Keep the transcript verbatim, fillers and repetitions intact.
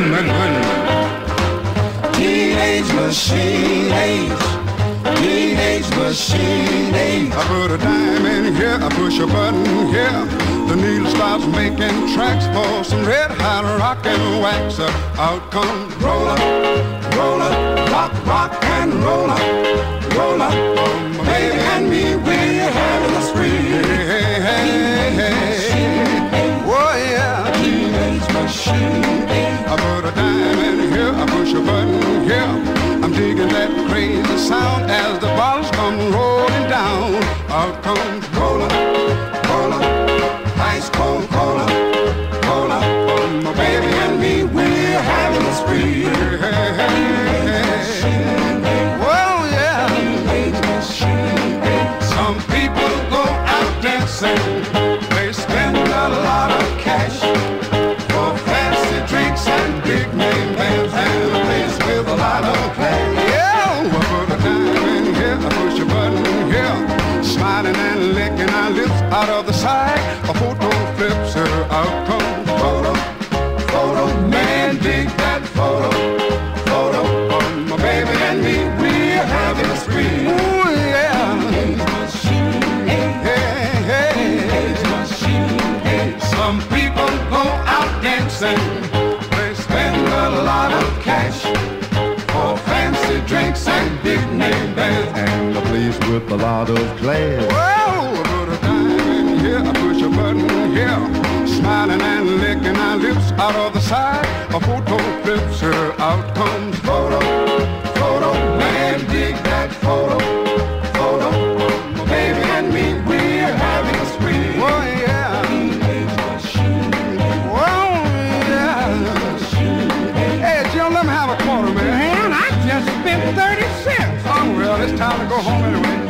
my goodness. Teenage machine age. Teenage machine age. I put a dime in here, I push a button here. The needle starts making tracks for some red hot rock and wax. Out comes roller, roller, rock, rock and roller, roller. Oh, my baby and me, we're having a spree. Hey, hey, hey, hey. Oh yeah. Teenage machine age. I put a dime in here, I push a button here. I'm digging that crazy sound as the bottles come rolling down. Out comes roller, roller, ice cold cola, cola. Oh, my baby and me, we're having a spree. Hey, hey, hey. Well, yeah. Some people go out dancing. They spend a lot of cash for fancy drinks and big name bands and a place with a lot of class. Yeah, I put a dime in here, I push a button here. Smiling and licking our lips out of the side. A photo flips her, out comes photo, photo. Man, dig that photo, photo. Oh, my baby and me, we're having a spree. Ooh, yeah. Hey, hey. Some people go out dancing. They spend a lot of cash for fancy drinks and big name bands and a place with a lot of class. Whoa, I put a dime in here, I push a button here. Smiling and licking our lips out of the side. A photo flips her, out comes photo, photo. Man, dig that photo, photo. My baby and me, we're having a spree. Oh yeah. Whoa, yeah. Hey, Jim, let me have a quarter, man. Man, I just spent thirty cents. Oh well, it's time to go home anyway.